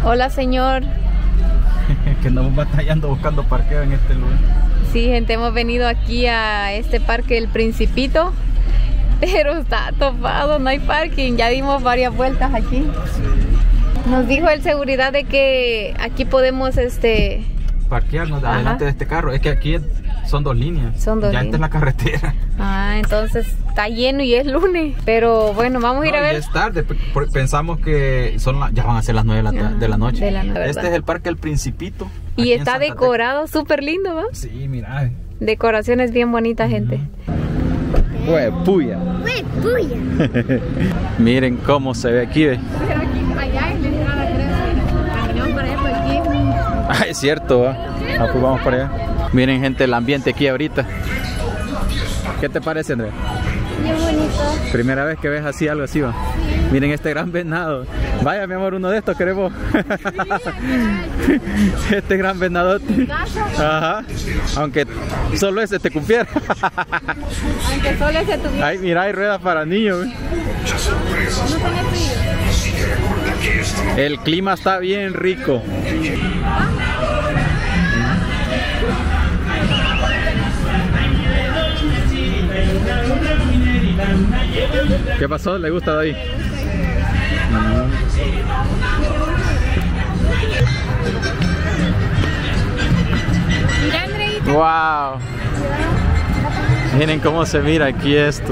Hola, señor. Que andamos batallando buscando parqueo en este lugar. Sí, gente, hemos venido aquí a este parque El Principito, pero está topado, no hay parking. Ya dimos varias vueltas aquí. Sí. Nos dijo el seguridad de que aquí podemos parquearnos adelante de este carro. Es que aquí son dos líneas. Son dos líneas. Esta es la carretera. Ah, entonces está lleno y es lunes. Pero bueno, vamos a ir a ver. Ya es tarde. Pensamos que ya van a ser las 9 de la noche. Este es el parque El Principito. Y está decorado súper lindo, ¿no? Sí, mira. Decoraciones bien bonitas, gente. Huepuya. Miren cómo se ve aquí, ¿ve? Pero aquí, allá es la entrada, creo. Caminamos, por ejemplo, aquí. Ah, es cierto, ¿va? Ah, pues vamos para allá. Miren, gente, el ambiente aquí ahorita. ¿Qué te parece, Andrea? Bien bonito. Primera vez que ves así, algo así, ¿va? Sí. Miren este gran venado. Vaya, mi amor, uno de estos queremos. Este gran venadote. Ajá. Aunque solo ese te cumpliera. Aunque solo ese tuviera. Ay, mira, hay ruedas para niños. El clima está bien rico. ¿Qué pasó? ¿Le gusta David? Mira, Andreita. ¡Wow! Miren cómo se mira aquí esto.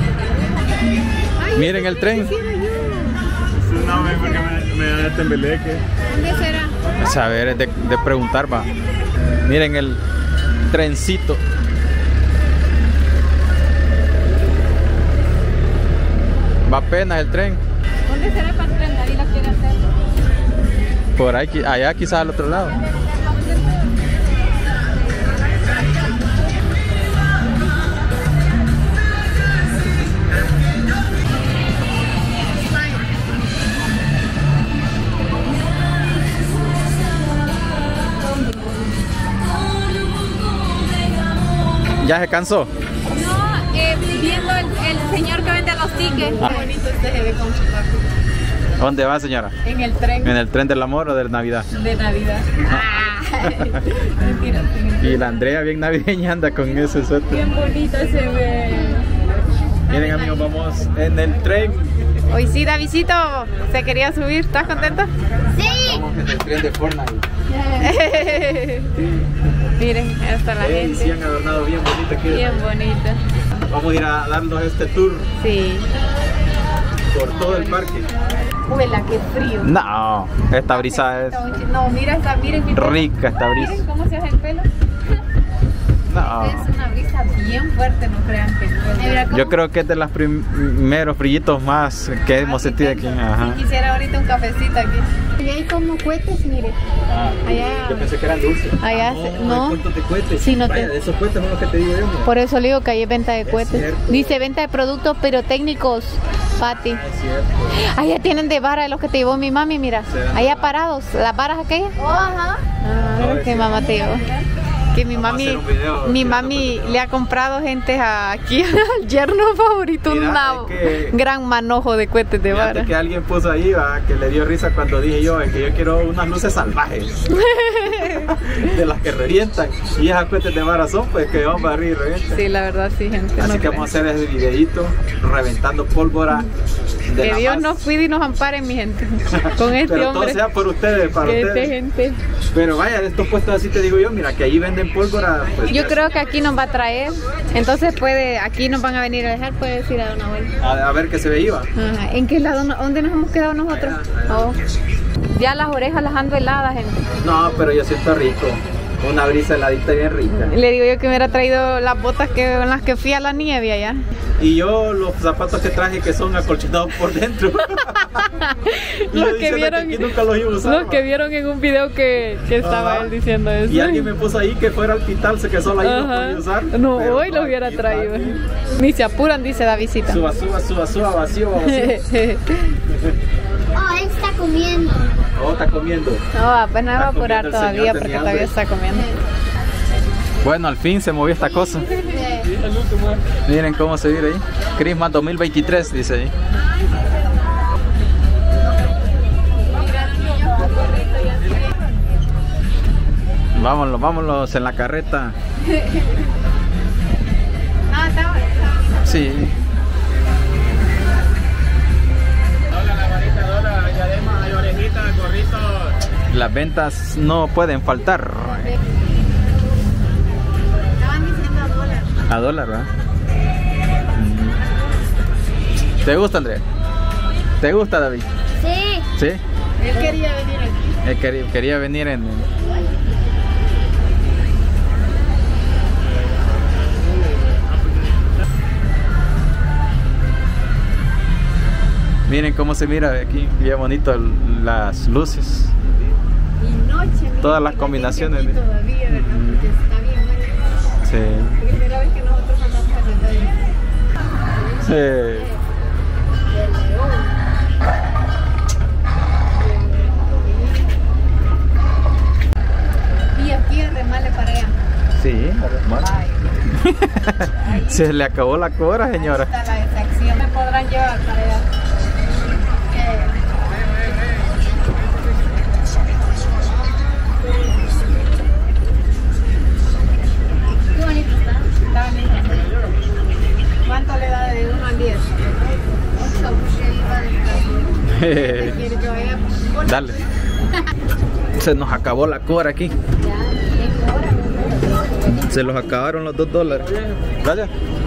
Miren el tren. No, porque me da tembeleque. ¿Dónde será? Pues a ver, es de preguntar, va. Miren el trencito. Va apenas el tren. ¿Dónde será para el tren? David lo quiere hacer. Por ahí, allá quizás al otro lado. ¿Ya se cansó? No, viendo el señor que vende los tickets. Ah. Qué bonito se ve con su papi. ¿Dónde va, señora? En el tren. ¿En el tren del amor o de Navidad? De Navidad. Mentira. Y la Andrea bien navideña anda con ese suéter. Bien bonito se ve. Miren, amigos, vamos en el tren. Hoy sí, Davidcito se quería subir. ¿Estás contento? Sí. Vamos en el tren de Fortnite. Miren, hasta la gente. Sí, han adornado bien bonito aquí. Bien bonita. Vamos a ir a darnos este tour. Sí. Por todo el parque. Huela, qué frío. No, esta brisa es No, mira esta, miren mi pelo. rica, esta brisa. Miren cómo se hace el pelo. No. Es una brisa bien fuerte, no crean que no. Yo creo que es de los primeros brillitos más que hemos sentido aquí. Ajá. Si quisiera ahorita un cafecito aquí. Y hay como cohetes, mire. Allá. Yo pensé que eran dulces. Allá no. Hay cuentos de cohetes. Sí, no. Vaya, de esos cohetes son los que te digo yo. Mira. Por eso le digo que hay venta de cohetes. Cierto. Dice venta de productos pirotécnicos, Pati. Es cierto. Allá tienen de vara de los que te llevó mi mami, mira. Allá parados, las varas aquellas. Ajá. Ah, que mamá te llevó. Que mi Vamos a hacer un video mami le ha comprado gente aquí al yerno favorito. Mira, Un gran manojo de cohetes de vara. Que alguien puso ahí, va, que le dio risa cuando dije yo, que yo quiero unas luces salvajes. De las que revientan. Y esas cohetes de vara son, pues, que vamos a abrir y revientan. Sí, la verdad sí, gente. Así que vamos a hacer ese videito reventando pólvora. Que Dios nos cuide y nos ampare, mi gente. Con este pero hombre. todo sea por ustedes, para ustedes. Gente. Pero vaya, de estos puestos así te digo yo, mira, que ahí venden pólvora. Pues, yo creo que aquí nos va a traer. Entonces aquí nos van a venir a dejar, puedes ir a dar una vuelta. a ver qué se veía. Ajá. ¿En qué lado? ¿Dónde nos hemos quedado nosotros? Allá. Oh. Ya las orejas las ando heladas, gente. No, pero yo siento rico. Una brisa heladita bien rica. Le digo yo que me hubiera traído las botas con las que fui a la nieve allá. Y yo los zapatos que traje que son acolchonados por dentro. Los que vieron, que nunca los iba a usar, los que vieron en un video que estaba él diciendo eso. Y alguien me puso ahí que fuera al hospital, se quedó ahí, no podía usar. No, hoy lo hubiera traído. Ni se apuran, dice Davidcita. Suba, vacío. Oh, él está comiendo. Oh, está comiendo. No, apenas va a apurar comiendo el todavía señor, porque tenía todavía hambre. está comiendo. Bueno, al fin se movió esta cosa. Miren cómo se ve ahí. Christmas 2023 dice ahí. Vámonos, vámonos en la carreta. No, está Sí. Hola, la varita, hola, hay diadema, hay orejitas, gorritos. Las ventas no pueden faltar. Estaban diciendo $1. A dólar, ¿verdad? ¿Te gusta, Andrea? ¿Te gusta, David? Sí. ¿Sí? Él quería venir aquí. Él quería venir en... Miren cómo se mira aquí, bien bonito las luces. Y noche, mira, Todas las que combinaciones. aquí todavía, ¿verdad? Porque está bien noche. Sí. Primera vez que nosotros andamos a rentar. Sí. Y aquí arremale para allá. Sí, Ay, se le acabó la cora, señora. ahí está la extracción. Me podrán llevar para allá. Qué bonito está. Está bonito. ¿Cuánto le da de 1 al 10? 8, porque iba de ¿Quiere que vaya? Dale. Se nos acabó la cora aquí. Se los acabaron los $2. Gracias.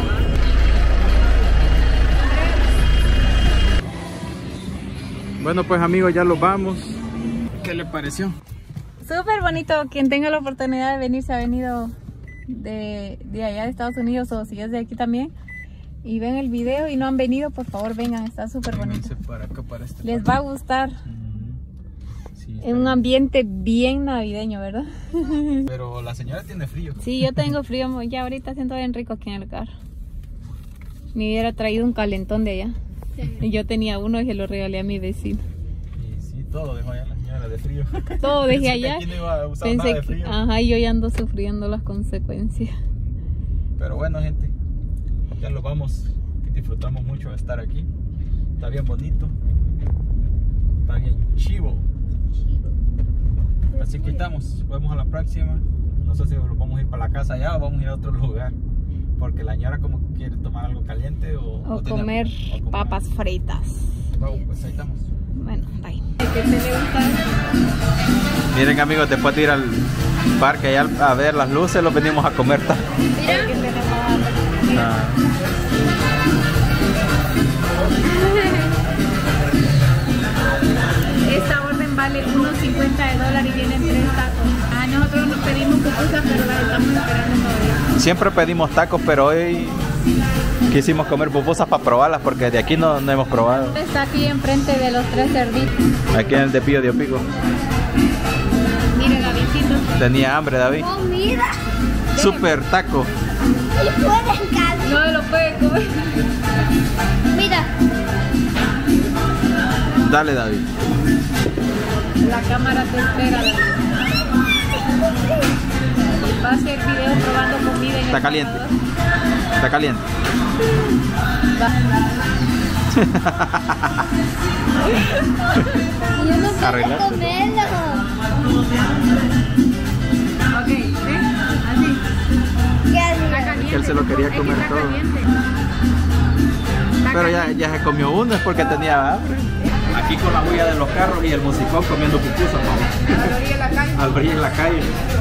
Bueno, pues amigos, ya los vamos. ¿Qué le pareció? Súper bonito. Quien tenga la oportunidad de venir, se ha venido de allá de Estados Unidos o si es de aquí también y ven el video y no han venido, por favor vengan, está súper bonito. Para acá, para este Les parque. va a gustar. Sí, En un ambiente bien navideño, ¿verdad? pero la señora tiene frío. Sí, yo tengo frío, ya ahorita siento bien rico aquí en el carro. Me hubiera traído un calentón de allá. Y yo tenía uno y se lo regalé a mi vecino. Y sí, todo dejó allá la señora de frío. Todo dejé Pensé que allá. aquí no iba a usar Pensé nada de que, frío. ajá, y yo ya ando sufriendo las consecuencias. Pero bueno, gente, ya lo vamos. Disfrutamos mucho de estar aquí. Está bien bonito. Está bien chivo. Así que estamos. Nos vemos a la próxima. No sé si nos vamos a ir para la casa ya o vamos a ir a otro lugar. Porque la señora como quiere tomar algo caliente O tener- comer o comer. papas fritas. Bueno, pues ahí estamos. Bueno, bye. ¿Qué te le gusta? Miren amigos, después de ir al parque allá a ver las luces, los venimos a comer. Mira. ¿Qué tenemos? Esta orden vale $1.50 y vienen 3 tacos. A nosotros nos pedimos pupusas, pero las estamos esperando todavía. Siempre pedimos tacos, pero hoy quisimos comer pupusas para probarlas porque de aquí no hemos probado. Está aquí enfrente de los 3 cerditos. Aquí en el de Pío de Opico. Mire, Davidcito. Tenía hambre, David. Oh, mira. Super taco. Y pueden caber. No lo puede comer. Mira. Dale, David. La cámara te espera, David. Va a hacer video probando comida en Está El caliente. Salvador. Está caliente. Yo no quiero Arreglar. comerlo. Ok, ¿sí? Así. ¿Qué Está haría? caliente. Él se lo quería Es que comer está todo. caliente. Está Pero caliente. ya se comió uno, es porque tenía hambre. Aquí con la huella de los carros y el musicón comiendo pupusas, ¿no? A la orilla de la calle. Al brillo en la calle.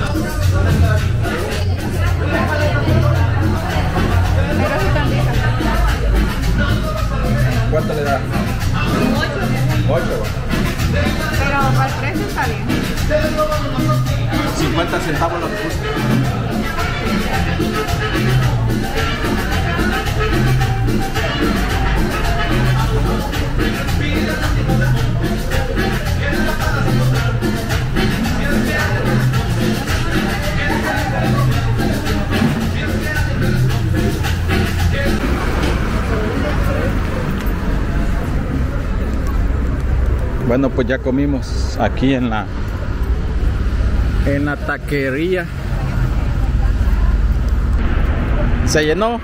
Pero sí están ricas. ¿Cuánto le da? 8. Pero para el precio está bien. 50 centavos la pupusa. Bueno, pues ya comimos aquí en la taquería. ¿Se llenó?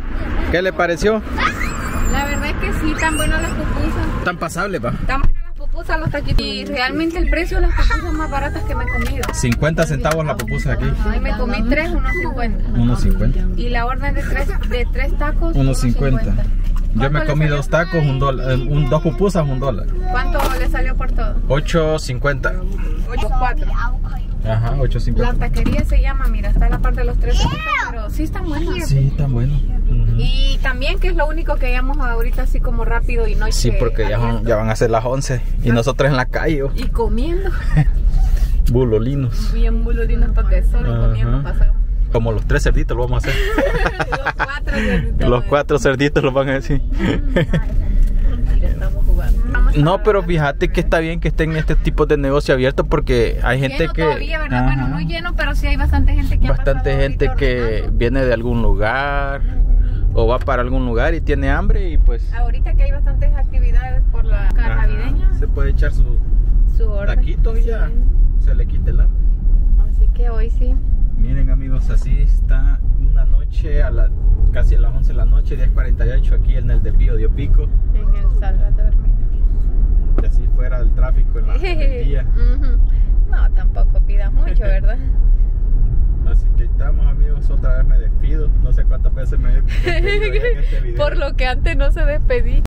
¿Qué le pareció? La verdad es que sí, tan buenas las pupusas. Tan pasable, va. Tan buenas las pupusas. pupusas, los taquitos. Y realmente el precio de las pupusas más baratas que me he comido. 50 centavos la pupusa aquí. Ay, me comí 3, 1.50. 1.50. Y la orden de 3 tacos, 1.50. Yo me comí ¿Cuánto le 2 tacos, $1. 2 pupusas, $1. ¿Cuánto le salió por todo? 8.50. 4. Ajá, La 8.50. taquería se llama, mira, está en la parte de los 3 taquitos, pero sí están buenas. Sí, está bueno. Y también que es lo único que llamamos ahorita así como rápido y no hay Sí, que porque ya van a ser las 11 y nosotros en la calle. y comiendo. Bulolinos. Bien boludinos porque solo Ajá. comíamos pasado. Como los 3 cerditos lo vamos a hacer. Los 4 cerditos. Los 4 cerditos los van a decir. Mira, estamos jugando. No, pero fíjate que está bien que estén este tipo de negocio abierto porque hay gente Lleno que... todavía, ¿verdad? Ajá. Bueno, no lleno, pero sí hay bastante gente que ha Bastante pasado gente ahorita que ordenando. viene de algún lugar o va para algún lugar y tiene hambre y pues... Ahorita que hay bastantes actividades por la Ajá. navideña, Se puede echar su su orden. taquitos y ya Sí. se le quita el hambre. Así que hoy sí. Miren amigos, así está una noche casi a las 11 de la noche, 10:48 aquí en el desvío de Opico. En El Salvador, mira. Y así fuera el tráfico en el día. Ujú. No, tampoco pidas mucho, ¿verdad? Así que estamos amigos, otra vez me despido. No sé cuántas veces me he despedido ya en este video. Por lo que antes no se despedí.